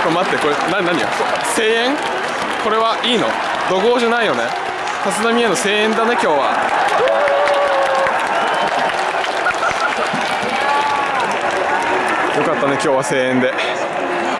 これ待って、これ何よ、声援、これはいいの？怒号じゃないよね。立浪への声援だね、今日は。よかったね、今日は声援で。